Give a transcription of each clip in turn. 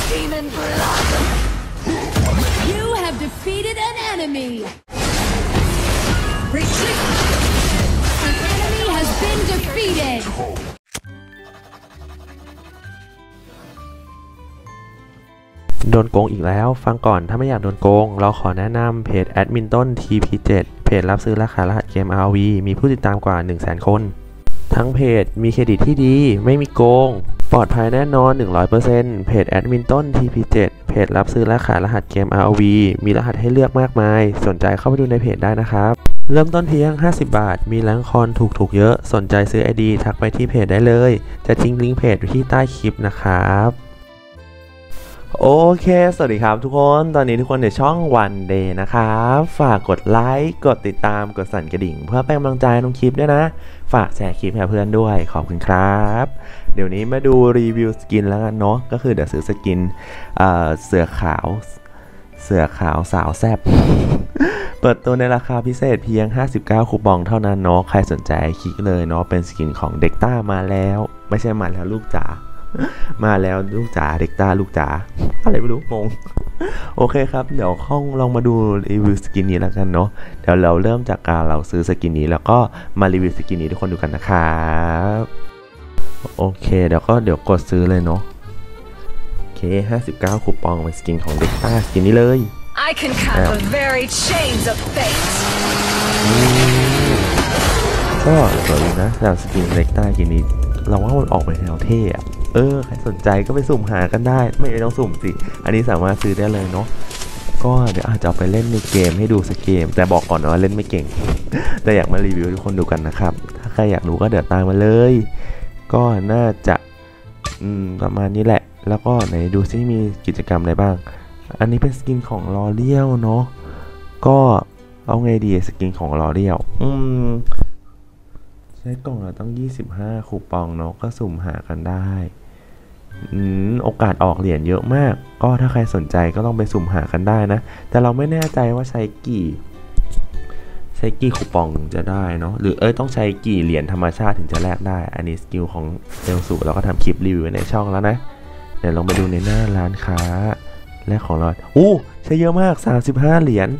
Demon blossom. You have defeated an enemy. Retreat. An enemy has been defeated. โดนโกงอีกแล้วฟังก่อนถ้าไม่อยากโดนโกงเราขอแนะนำเพจแอดมินต้น TP7 เพจรับซื้อราคารหัสเกม RV มีผู้ติดตามกว่า 100,000 คนทั้งเพจมีเครดิตที่ดีไม่มีโกงปลอดภัยแน่นอน 100% เพจแอดมินต้น TP7 เพจรับซื้อราคารหัสเกม RV มีรหัสให้เลือกมากมายสนใจเข้าไปดูในเพจได้นะครับเริ่มต้นเพียง50 บาทมีแรงคอนถูกเยอะสนใจซื้อ ID ทักไปที่เพจได้เลยจะทิ้งลิงก์เพจไว้ที่ใต้คลิปนะครับโอเคสวัสดีครับทุกคนตอนนี้ทุกคนในช่อง One Day นะครับฝากกดไลค์กดติดตามกดสั่นกระดิ่งเพื่อเป็นกำลังใจลงคลิปด้วยนะฝากแชร์คลิปให้เพื่อนด้วยขอบคุณครับเดี๋ยวนี้มาดูรีวิวสกินแล้วกันเนาะก็คือเดี๋ยวซื้อสกินเสือขาวสาวแซ่บ เปิดตัวในราคาพิเศษเพียง59คูปองเท่านั้นเนาะใครสนใจคลิกเลยเนาะเป็นสกินของเด็กต้ามาแล้วไม่ใช่มาแล้วลูกจ๋ามาแล้วลูกจ๋าเด็กต้าลูกจ๋าอะไรไม่รู้งงโอเคครับเดี๋ยวลองมาดูรีวิวสกินนี้แล้วกันเนาะเดี๋ยวเราเริ่มจากการเราซื้อสกินนี้แล้วก็มารีวิวสกินนี้ทุกคนดูกันนะครับโอเคเดี๋ยวกดซื้อเลยเนาะโอเค59คูปองเป็นสกินของเด็กต้าสกินนี้เลย I can cut the very chains of fate ก็สวยนะสำหรับสกินเด็กต้าสกินนี้เราว่ามันออกไปแนวเท่อะใครสนใจก็ไปสุ่มหากันได้ไม่ต้องสุ่มสิอันนี้สามารถซื้อได้เลยเนาะก็เดี๋ยวอาจจะเอาไปเล่นในเกมให้ดูสักเกมแต่บอกก่อนนะว่าเล่นไม่เก่ง แต่อยากมารีวิวทุกคนดูกันนะครับถ้าใครอยากรู้ก็เดี๋ยวตามมาเลยก็น่าจะประมาณนี้แหละแล้วก็ไหนดูซิมีกิจกรรมอะไรบ้างอันนี้เป็นสกินของลอเรียลเนาะก็เอาไงดีสกินของลอเรียลใช้กล่องเราต้อง25คูปองเนาะก็สุ่มหากันได้โอกาสออกเหรียญเยอะมากก็ถ้าใครสนใจก็ต้องไปสุ่มหากันได้นะแต่เราไม่แน่ใจว่าใช้กี่คูปองจะได้เนาะหรือต้องใช้กี่เหรียญธรรมชาติถึงจะแลกได้อันนี้สกิลของเซลสูเราก็ทำคลิปรีวิวในช่องแล้วนะเดี๋ยวลองไปดูในหน้าร้านค้าแลกของเราใช้เยอะมาก35เหรียญ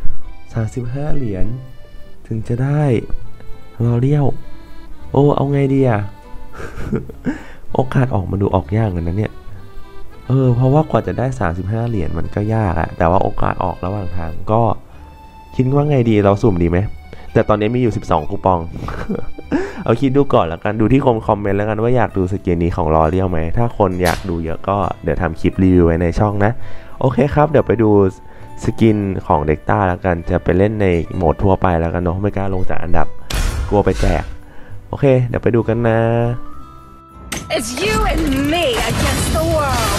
ถึงจะได้ลอเรียลเอาไงดีอะ โอกาสออกมาดูออกยากเลยนะเนี่ยเพราะว่ากว่าจะได้35เหรียญมันก็ยากอะแต่ว่าโอกาสออกระหว่างทางก็คิดว่าไงดีเราสุ่มดีไหมแต่ตอนนี้มีอยู่12คูปอง เอาคิดดูก่อนแล้วกันดูที่คอมเมนต์แล้วกันว่าอยากดูสกินนี้ของลอเรียลไหมถ้าคนอยากดูเยอะก็เดี๋ยวทำคลิปรีวิวไว้ในช่องนะโอเคครับเดี๋ยวไปดูสกินของเด็กต้าแล้วกันจะไปเล่นในโหมดทั่วไปแล้วกันเนาะไม่กล้าลงจากอันดับกลัวไปแจกโอเคเดี๋ยวไปดูกันนะ It's you and me against the world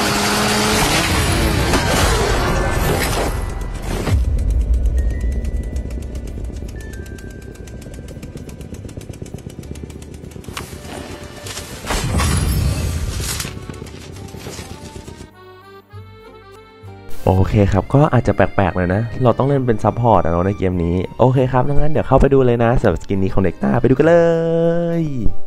โอเคครับก็อาจจะแปลกๆเลยนะเราต้องเล่นเป็นซัพพอร์ตในเกมนี้โอเคครับงั้นเดี๋ยวเข้าไปดูเลยนะสำหรับสกินนี้ของเด็กต้าไปดูกันเลย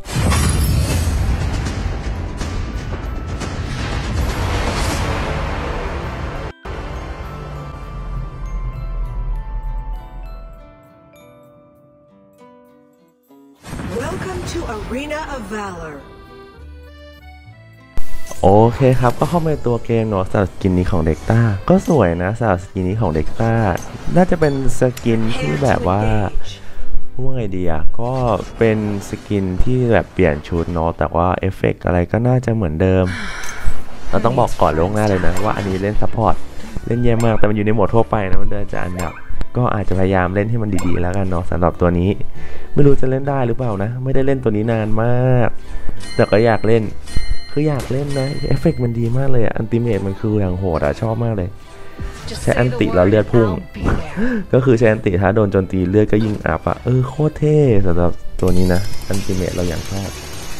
โอเคครับก็เข้ามาในตัวเกมเนาะสำหรับสกินนี้ของเด็กต้าก็สวยนะสำหรับสกินนี้ของเด็กต้าน่าจะเป็นสกินที่แบบว่าพูดไงดีอะก็เป็นสกินที่แบบเปลี่ยนชุดเนาะแต่ว่าเอฟเฟกต์อะไรก็น่าจะเหมือนเดิมเราต้องบอกก่อนล่วงหน้าเลยนะว่าอันนี้เล่นซัพพอร์ตเล่นแย่มากแต่มันอยู่ในโหมดทั่วไปนะมันเดินจะอันดับก็อาจจะพยายามเล่นให้มันดีๆแล้วกันเนาะสำหรับตัวนี้ไม่รู้จะเล่นได้หรือเปล่านะไม่ได้เล่นตัวนี้นานมากแต่ก็อยากเล่นนะเอฟเฟกต์มันดีมากเลยอันติเมตมันคืออย่างโหดชอบมากเลยใช้อันติแล้วเลือดพุ่งก็คือใช้อันติถ้าโดนโจมตีเลือดก็ยิ่งอัพโคตรเท่สำหรับตัวนี้นะอันติเมตเราอย่างชอบ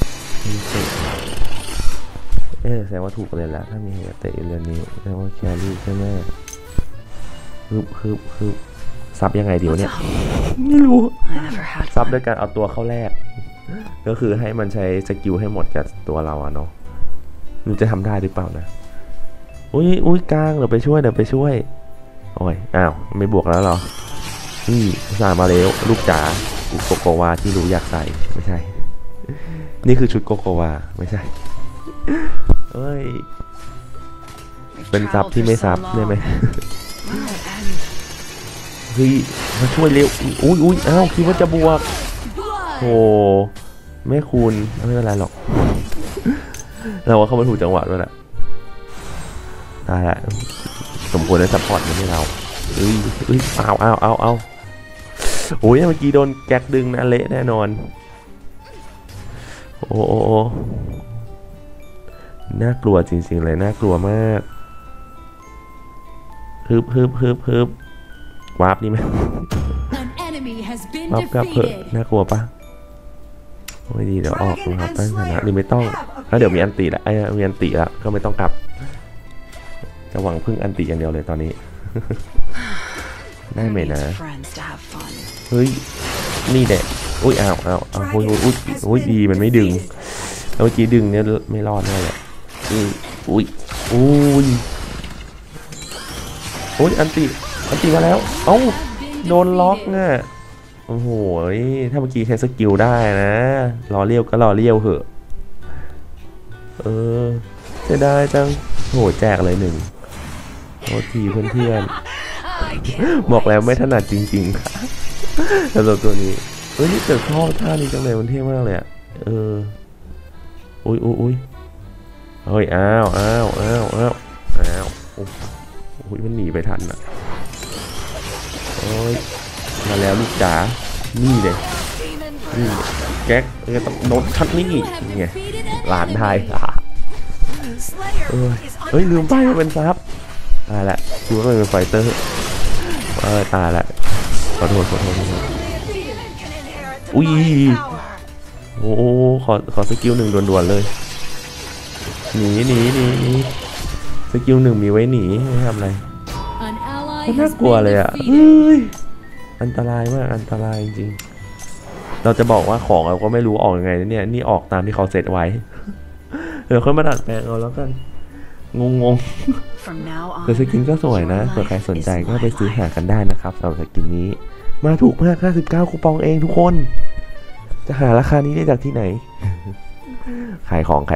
แสดงว่าถูกเลยแล้วถ้ามีเหตุเตะเรื่องนี้แสดงว่าแครี่ใช่ไหมคือซับยังไงเดี๋ยวเนี่ยไม่รู้ซับด้วยการเอาตัวเข้าแรกก็คือให้มันใช้สกิลให้หมดกับตัวเราเนาะมันจะทำได้หรือเปล่านะอุ้ยกลางเดี๋ยวไปช่วยโอ้ยอ้าวไม่บวกแล้วเหรอนี่สามาแล้วลูกจ๋าโกโกวาที่รู้อยากใส่ไม่ใช่นี่คือชุดโกโกวาไม่ใช่เอ้ยเป็นซับที่ไม่ซับได้ไหมเฮ้ยมาช่วยเร็วอุ้ยอ้าวคิดว่าจะบวกโอ้ไม่คูณไม่เป็นไรหรอกเราว่าเขามาถูกจังหวะด้วยแหละตายละสมควรได้ซัพพอร์ตไม่เราเอาโอ้ยเมื่อกี้โดนแก๊กดึงนะเละแน่นอนโอ้น่ากลัวจริงๆเลยน่ากลัวมากฮึบวาร์ปนี่ไหมวาร์ปกับเพิ่มน่ากลัวปะไม่ดีเดี๋ยวออกนะครับตั้งฐานะหรือไม่ต้องถ้าเดี๋ยวมีอันติแล้วมีอันติแล้วก็ไม่ต้องกลับจะหวังพึ่งอันติอย่างเดียวเลยตอนนี้ได้ไหมนะเฮ้ยนี่แหละอุ้ยอ้าวอุ้ยดีมันไม่ดึงแล้วเมื่อกี้ดึงเนี่ยไม่รอดแน่เลยอุ้ยอันติมาแล้วเอ้าโดนล็อกเนี่ยโอ้โหถ้าเมื่อกี้ใช้สกิลได้นะรอเลี้ยวก็รอเลี้ยวเหอะจะได้จังโหแจกเลย1โอ้ทีเพื่อนบอกแล้วไม่ถนัดจริงๆค่ะแต่ตัวนี้นี่แต่ชอบท่านี้จังเลยมันเท่มากเลยอ่ะอุ้ยเฮ้ยอ้าวอุ้ยมันหนีไปทันอ่ะโอ้ยมาแล้วลูกจ๋านี่เลยแก๊กต้องโดนชัดนี่ไงหลานไทยลืมไปว่าเป็นซับตายละคิดว่าเป็นไฟเตอร์ตายละขอโทษอุ้ยโอ้ขอสกิล1ด่วนๆเลยหนีสกิล1มีไว้หนีไม่ทำอะไรน่ากลัวเลยอ่ะอันตรายมากอันตรายจริงเราจะบอกว่าของเราก็ไม่รู้ออกยังไงเนี่ยนี่ออกตามที่เขาเซตไว้เดี๋ยวค่อยมาดัดแปลงเอาแล้วกันงงแต่สกินก็สวยนะเผื่อใครสนใจก็ไปซื้อหากันได้นะครับสำหรับสกินนี้มาถูกมาก59คูปองเองทุกคนจะหาราคานี้ได้จากที่ไหนขายของ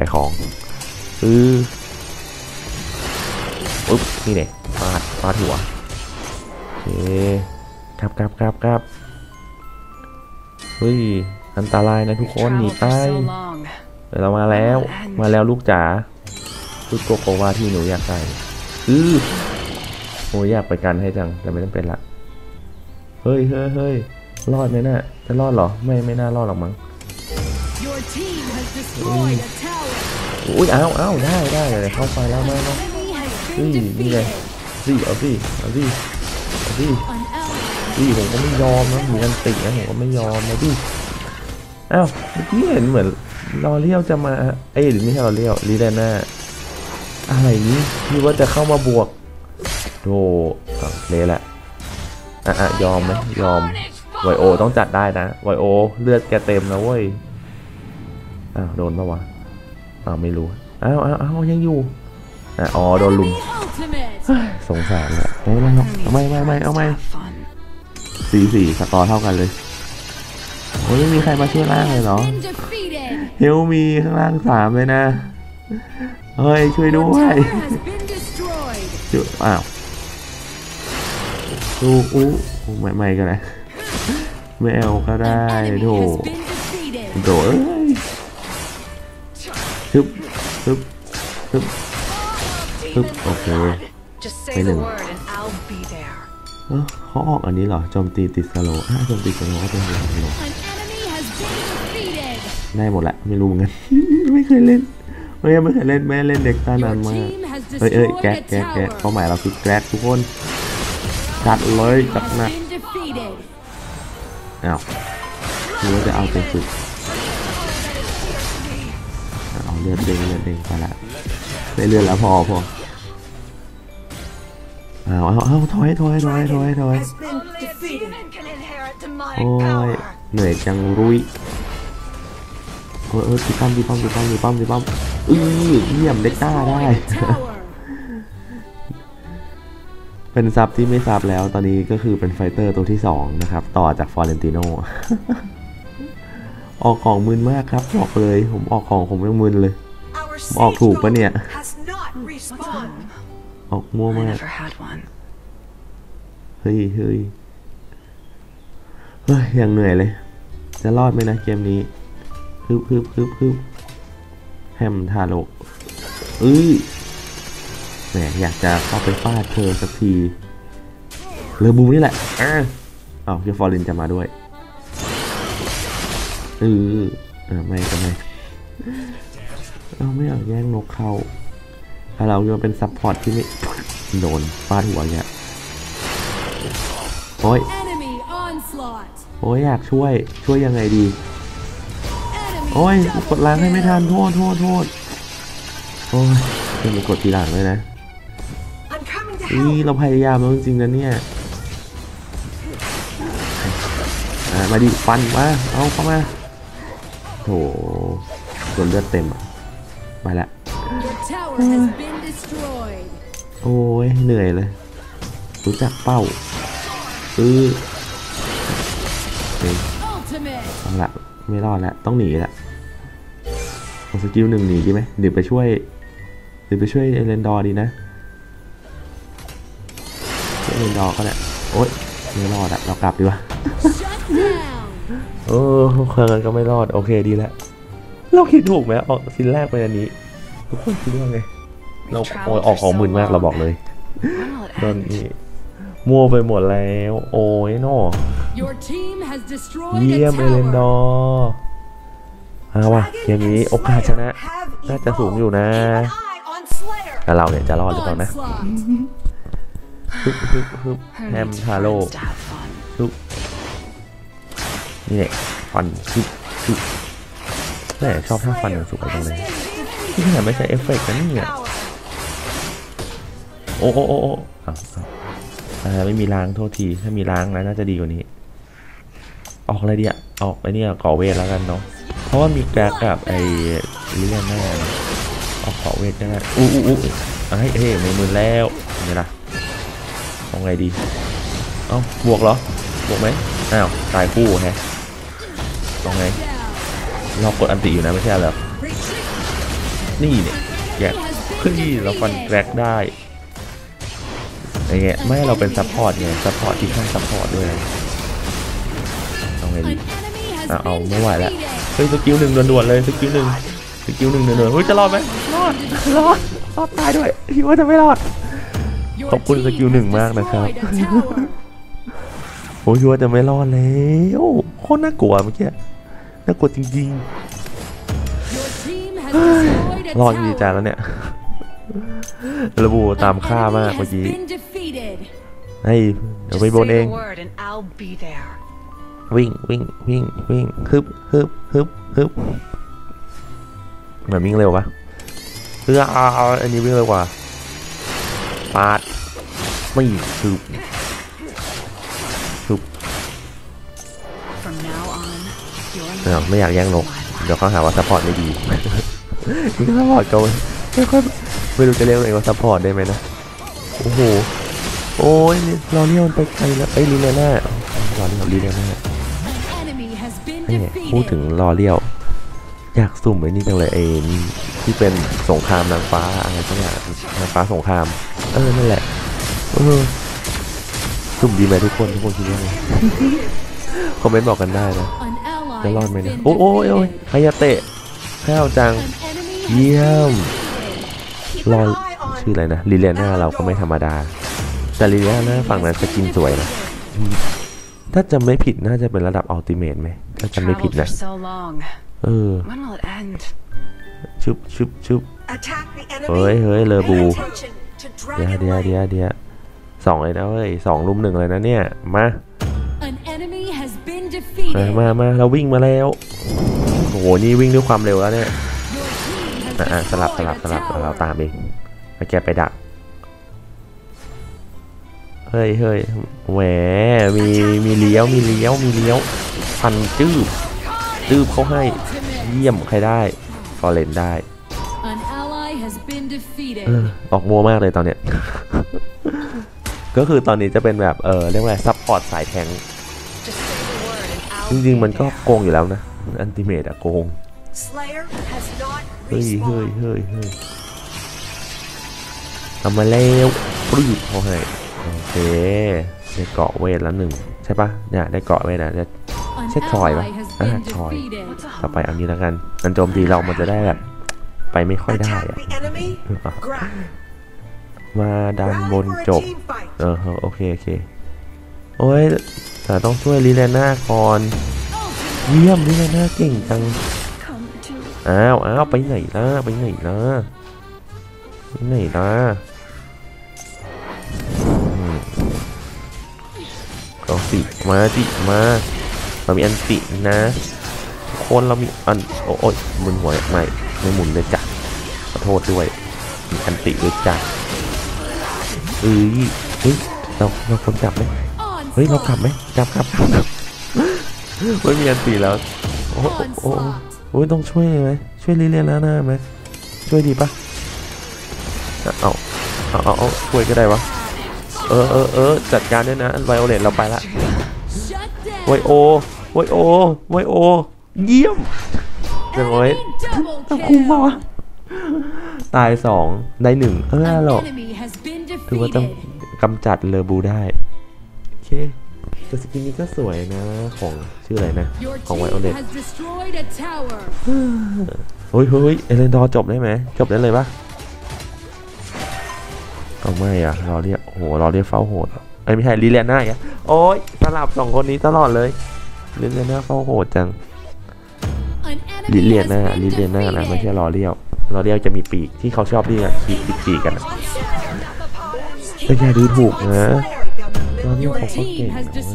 นี่เนี่ยฟาดหัวโอเคครับเฮ้ยอันตรายนะทุกคนหนีไปเรามาแล้วลูกจ๋าชุดโกโกวาที่หนูอยากใส่โอ้ยอยากไปกันให้จังแต่ไม่ต้องเป็นละเฮ้ยรอดไหมน่ะจะรอดเหรอไม่น่ารอดหรอกมั้งอุ้ยเอาได้เลยเข้าไปแล้วมานี่ไงเอาสิผมก็ไม่ยอมนะมีกันตินะผมก็ไม่ยอมนะอ้าวเมื่อกี้เห็นเหมือนรอเลี้ยวจะมาหรือไม่ใช่รอเลี้ยวลีแดน่าอะไรนี้คิดว่าจะเข้ามาบวกโธ่เลยแหละยอมไหมยอมไวโอต้องจัดได้นะไวโอเลือดแกเต็มนะเว้ยโดนปะวะไม่รู้ยังอยู่โดนลุมสงสารแหละไม่เอาไม่4-4สกอร์เท่ากันเลยโอ้ยไม่มีใครมาช่วยล่างเลยเหรอเฮลมีข้างล่าง3เลยนะเฮ้ยช่วยด้วยไม่ก็ได้ไม่เอาก็ได้โถฮึบโอเคไป1เขาออกอันนี้เหรอโจมตีติดสโลว์โจมตีสโลว์ก็เป็นสโลว์ได้หมดแหละไม่รู้เหมือนกันไม่เคยเล่นไม่เคยเล่นแม่เล่นเด็กตานานมากแก๊กเป้าหมายเราคือแก๊กทุกคนจัดเลยจัดหนักคิดว่าจะเอาไปสุดเอาเลือดเด้งไปละได้เลือดแล้วพอเอาถอยโอ้ยเหนื่อยจังรุยตีป้อมเยี่ยมเด็กต้าได้เป็นซับที่ไม่ซับแล้วตอนนี้ก็คือเป็นไฟเตอร์ตัวที่2นะครับต่อจากฟอร์เรนติโน ออกของมึนมากครับบอกเลยผมออกของผมยังมึนเลยผมออกถูกปะเนี่ยออกมั่วมากเฮ้ยยังเหนื่อยเลยจะรอดไหมนะเกมนี้ฮึบแฮมทาโร่แหมอยากจะเข้าไปฟาดเธอสักทีเลอบูนี่แหละเดี๋ยวฟอร์เรนจะมาด้วยไม่ไม่อยากแย่งนกเข้าเราจะเป็นซัพพอร์ตที่ไม่โดนฟาดหัวเนี่ยโอ้ยอยากช่วยยังไงดีโอ้ยกดล้างให้ไม่ทันโทษโอ้ยจะมากดทีหลังเลยนะเราพยายามแล้วจริงๆนะเนี่ยมาดิฟันมาเอาเข้ามาโถโดนเลือดเต็มมาแล้วโอ้ยเหนื่อยเลยรู้จักเป้าเอาละไม่รอดแล้วต้องหนีละเอาสกิล1หนีดีไหมเดี๋ยวไปช่วยเอเลนดอร์ดีนะเอเลนดอร์ก็แหละโอ๊ยไม่รอดอะเรากลับดีกว่าเคยกันก็ไม่รอดโอเคดีแล้วเราคิดถูกไหมออกซีนแรกไปอันนี้ทุกคนคิดว่าไงเราออกของมึนมากเราบอกเลยตอนนี้มั่วไปหมดแล้วโอ้ยโน่เยี่ยมเอเลนดอร์ว่ะเกมนี้โอกาสชนะน่าจะสูงอยู่นะแต่เราเนี่ยจะรอดหรือเปล่านะแฮมทาโร่นี่แหละฟันแต่ชอบท่าฟันอย่างสุดไปเลยที่ขนาดไม่ใช่เอฟเฟกต์นะนี่โอ้ไม่มีล้างโทษทีถ้ามีล้างนะน่าจะดีกว่านี้ออกอะไรดีออกไปเนี่ยก่อเวทแล้วกันเนาะเพราะว่ามีแกร็กกับไอ้เลื่อนหน้าออกก่อเวทได้เฮ้ยไม่มือแล้วนี่ล่ะเอาไงดีบวกเหรอบวกไหมตายคู่แฮะเอาไงเรากดอันติอยู่นะไม่ใช่เหรอนี่เนี่ยแกเราฟันแกร็กได้ไงไม่ให้เราเป็นซัพพอร์ตไงซัพพอร์ตที่ข้างซัพพอร์ตด้วยเอาไงดีเอาไม่ไหวแล้วเฮ้ยสกิล1ด่วนๆเลยสกิล1ด่วนๆเฮ้ยจะรอดไหมรอดตายด้วยคิดว่าจะไม่รอดขอบคุณสกิล1มากนะครับโอ้ยคิดว่าจะไม่รอดแล้วโคตรน่ากลัวเมื่อกี้น่ากลัวจริงๆรอดดีใจแล้วเนี่ยระบูตามฆ่ามากเมื่อกี้ให้เดี๋ยวไปบนเองวิ่งฮึบเหมือนวิ่งเร็วปะอันนี้วิ่งเร็วกว่าปาดไม่ฮึบไม่อยากแย่งนกเดี๋ยวเขาหาว่าซัพพอร์ตไม่ดีนี่ก็ซัพพอร์ตก็ไม่รู้จะเรียกอะไรว่าซัพพอร์ตได้ไหมนะโอ้ยเราเลี้ยวไปไกลแล้วลีเลียน่ารอเลี้ยวน่าพูดถึงรอเลี้ยวอยากสุ่มไอ้นี่จังเลยที่เป็นสงครามนางฟ้าอะไรสักอย่างนางฟ้าสงครามนั่นแหละสุ่มดีไหมทุกคนคิดว่าไงคอมเมนต์บอกกันได้นะจะรอดไหมนะโอ้ยฮายาเตะข้าวจังเยี่ยมรอชื่ออะไรนะลิเลียน่าเราก็ไม่ธรรมดาแต่ลิเลียน่าฝั่งนั้นจะกินสวยนะถ้าจำไม่ผิดน่าจะเป็นระดับอัลติเมทไหมถ้าจำไม่ผิดนะชุบเฮ้ยเลอบูเดี๋ยว2เลยนะเว้ย2 รุม 1เลยนะเนี่ยมาเราวิ่งมาแล้วโอ้โหนี่วิ่งด้วยความเร็วแล้วเนี่ยสลับเราตามเองไปแกไปดักเฮ้ยแหวมีเลี้ยวพันจืบเขาให้เยี่ยมใครได้ฟอร์เรนได้ออกมัวมากเลยตอนเนี้ยก็คือตอนนี้จะเป็นแบบเรียกว่าซัพพอร์ตสายแทงจริงๆมันก็โกงอยู่แล้วนะอันติเมตอะโกงเฮ้ยทำมาแล้วปลื้มเขาให้โอเคได้เกาะเวทแล้วหนึ่งใช่ปะเนี่ยได้เกาะเวทนะจะใช่ทอยปะทอยต่อไปอันนี้แล้วกันอันโจมตีเรามันจะได้แบบไปไม่ค่อยได้อะมาดันบนจบโอเคโอ้ยแต่ต้องช่วยลิเลน่าก่อนเยี่ยมลิเลน่าเก่งจังอ้าวไปไหนล่ะก็สิมาเรามีอันตินะคนเรามีอันโอ้ยมึนหัวไม่หมุนเลยจ้ะขอโทษด้วยมีอันติด้วยจ้ะเฮ้ยเราคนจับไหมเฮ้ยเรากลับไหมจับครับไม่มีอันตีแล้วโอ้ยต้องช่วยไหมช่วยลิเลียน่าไหมช่วยดีปะเอาช่วยก็ได้วะจัดการด้วยนะไวโอเลตเราไปละไวโอเยี่ยมอย่างน้อยต้องคุ้มป่าวะตาย2ได้1หรอกถือว่าต้องกำจัดเลอบูได้โอเคแต่สกินนี้ก็สวยนะของชื่ออะไรนะของไวโอเลตเฮ้ยเอเลนดอร์จบได้ไหมจบได้เลยปะเอาไม่อะรอเรียกเฝ้าโหดไม่ใช่ลิเลียน่าอ่ะโอ้ยสลับ2คนนี้ตลอดเลยลิเลียน่าเฝ้าโหดจังลิเลียน่านะไม่ใช่รอเรียวจะมีปีกที่เขาชอบเรียกปีกกันแต่อย่าดูถูกนะรอเรียวเขาก็เก่ง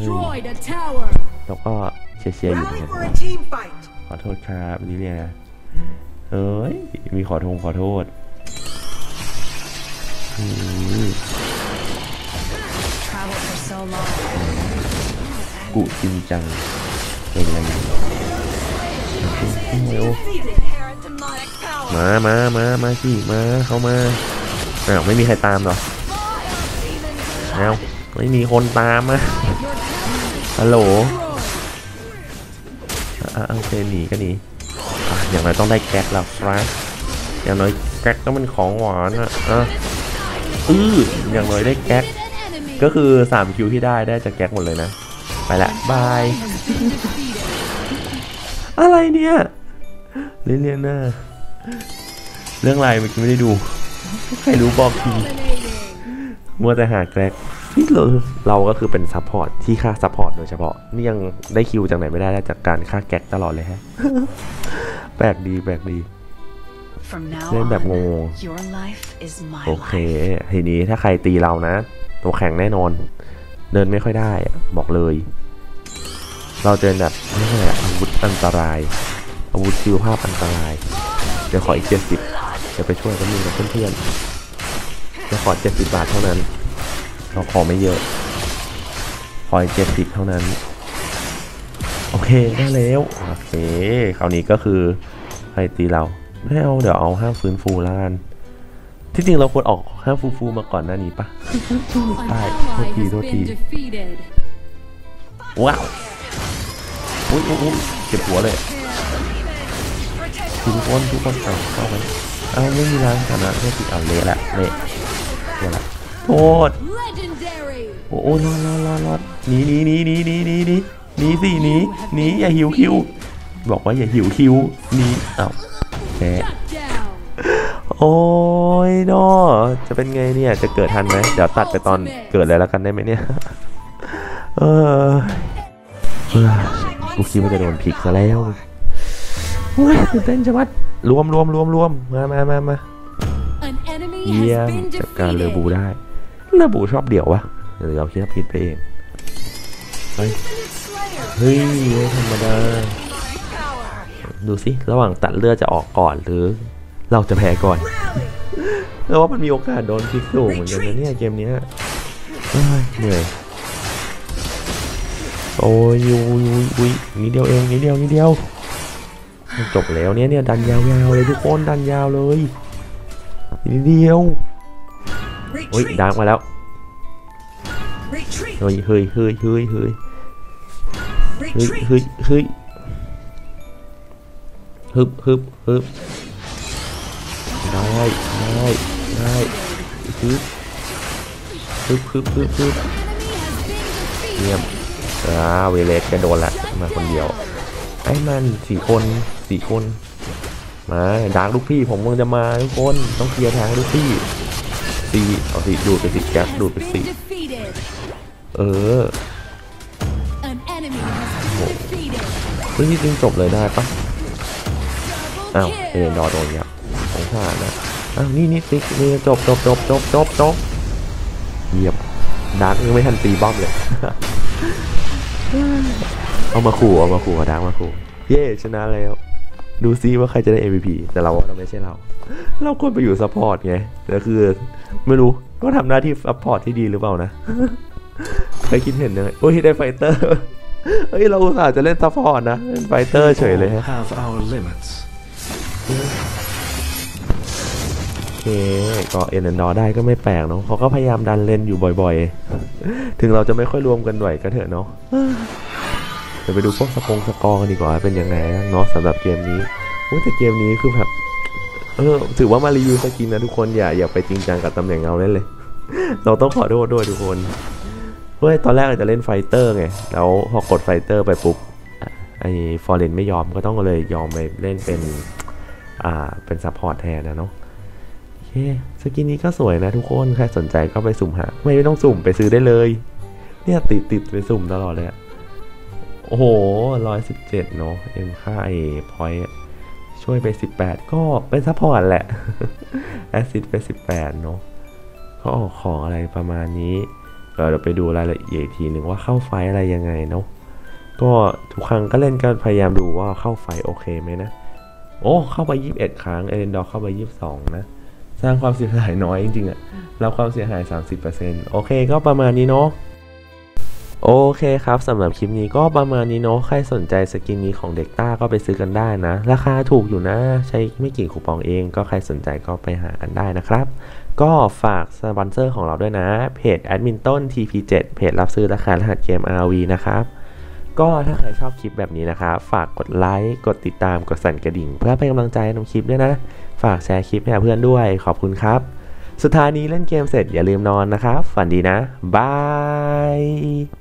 แล้วก็เชียร์อยู่เหมือนกันขอโทษครับลิเลียเอ้ยมีขอโทษกูจริงจังเป็นอะไรมาสิมาเข้ามาไม่มีใครตามหรอไม่มีคนตามอ่ะฮัลโหลโอเคหนีก็หนีอย่างไรต้องได้แก๊กแล้วครับอย่างน้อยแก๊กก็เป็นของหวานอ่ะอย่างน้อยได้แก๊กก็คือ3คิวที่ได้จากแก๊กหมดเลยนะไปละบายอะไรเนี่ยเรียนหน้าเรื่องอะไรมันไม่ได้ดูใครรู้บอกทีมัวแต่หาแก๊กที่เราก็คือเป็นซัพพอร์ตที่ฆ่าซัพพอร์ตโดยเฉพาะนี่ยังได้คิวจากไหนไม่ได้จากการฆ่าแก๊กตลอดเลยฮะแปลกดีเล่นแบบงงโอเคทีนี้ถ้าใครตีเรานะตัวแข็งแน่นอนเดินไม่ค่อยได้บอกเลยเราเจอแบบไม่ใช่อาวุธอันตรายอาวุธชีวภาพอันตรายเดี๋ยวขออีก70จะไปช่วยกันกับเพื่อนจะขอ70 บาทเท่านั้นเราขอไม่เยอะขออีก70เท่านั้นโอเคได้แล้วโอเคคราวนี้ก็คือใครตีเราไม่เอาเดี๋ยวเอาห้ามฟื้นฟูแล้วกันที่จริงเราควรออกห้ามฟื้นฟูมาก่อนหน้านี้ปะได้โทษทีว้าวอุ้ยเจ็บหัวเลยทุกคนเข้าไปไม่มีร้านฐานะไม่ติดเละละโทษโอ้รอดหนีสิหนีอย่าหิวคิวบอกว่าอย่าหิวคิวหนีแพ้โอ้ยนอจะเป็นไงเนี่ยจะเกิดทันไหมเดี๋ยวตัดไปตอนเกิดเลยแล้วกันได้ไหมเนี่ยกูคิดว่าจะโดนพลิกซะแล้วโอ้ยตื่นเต้นจังวะรวมมาเยี่ยมจัดการเลอบูได้เลอบูชอบเดี่ยววะหรือเราคิดผิดไปเองเฮ้ยธรรมดาดูสิระหว่างตัดเลือดจะออกก่อนหรือเราจะแพ้ก่อนแล้วว่ามันมีโอกาสโดนพลิกสูงเหมือนกันนะเนี่ยเกมนี้เหนื่อยโอ้ยนิดเดียวเองนิดเดียวจบแล้วเนี่ยดันยาวเลยทุกคนดันยาวเลยนิดเดียวดาร์กมาแล้วเฮ้ยเฮ้ยเฮ้ยเฮ้ยเฮ้ยเฮ้ยเฮ้ยเฮ้ยฮึบฮึบฮึบได้ฮึบฮึบฮึบฮึบฮึบเงียบเวเลสแกโดนละมาคนเดียวไอ้มัน4 คนมาดาร์กลูกพี่ผมมึงจะมาทุกคนต้องเคลียร์ทางลูกพี่เอาสิดูดไปสิแก๊สดูดไปสิเฮ้ยจริงจบเลยได้ปะอ้าวเอเลนดอร์โดนยับของข้านะอ้าวนี่ติ๊กนี่จบเหยียบดาร์กยังไม่ทันตีบ้อมเลยเอามาขู่ดาร์กมาขู่เย่ชนะแล้วดูซิว่าใครจะได้ MVP แต่เราไม่ใช่เราควรไปอยู่ซัพพอร์ตไงแต่คือไม่รู้ก็ทำหน้าที่ซัพพอร์ตที่ดีหรือเปล่านะใครคิดเห็นยังไงโอ้ยได้ไฟเตอร์เฮ้ยเราอุตส่าห์จะเล่นซัพพอร์ตนะเล่นไฟเตอร์เฉยเลยฮะโอเคก็เอ็นดอร์ได้ก็ไม่แปลกเนาะเขาก็พยายามดันเล่นอยู่บ่อยๆถึงเราจะไม่ค่อยรวมกันบ่อยก็เถอะเนาะเดี๋ยวไปดูพวกสกอร์กันดีกว่าเป็นยังไงเนาะสำหรับเกมนี้แต่เกมนี้คือแบบถือว่ามารีวิวสกินนะทุกคนอย่าไปจริงจังกับตำแหน่งเราเล่นเลยเราต้องขอโทษด้วยทุกคนตอนแรกเราจะเล่นไฟเตอร์ไงแล้วพอกดไฟเตอร์ไปปุ๊บไอ้ฟอร์เรนไม่ยอมก็ต้องเลยยอมไปเล่นเป็นซัพพอร์ตแทนนะเนาะโอเคสกินนี้ก็สวยนะทุกคนใครสนใจก็ไปสุ่มหาไม่ต้องสุ่มไปซื้อได้เลยเนี่ยติดไปสุ่มตลอดเลยโอ้โห117เนาะค่าพอยต์ช่วยไป18ก็เป็นซัพพอร์ตแหละแอสซิสต์ไป18เนาะเขาออกของอะไรประมาณนี้เราไปดูรายละเอียดทีหนึ่งว่าเข้าไฟอะไรยังไงเนาะก็ทุกครั้งก็เล่นกันพยายามดูว่าเข้าไฟโอเคไหมนะโอ้เข้าไป21ครั้งเอเลนดอร์เข้าไป22นะสร้างความเสียหายน้อยจริงๆแล้วความเสียหาย 30% โอเคก็ประมาณนี้เนาะโอเคครับสำหรับคลิปนี้ก็ประมาณนี้เนาะใครสนใจสกินนี้ของเด็กต้าก็ไปซื้อกันได้นะราคาถูกอยู่นะใช้ไม่กี่คูปองเองก็ใครสนใจก็ไปหากันได้นะครับก็ฝากสปอนเซอร์ของเราด้วยนะเพจแอดมินต้น TP7 เพจรับซื้อราคารหัสเกม RV นะครับก็ถ้าใครชอบคลิปแบบนี้นะครับฝากกดไลค์กดติดตามกดสั่นกระดิ่งเพื่อเป็นกำลังใจให้น้องคลิปด้วยนะฝากแชร์คลิปให้เพื่อนด้วยขอบคุณครับสุดท้ายนี้เล่นเกมเสร็จอย่าลืมนอนนะครับฝันดีนะบาย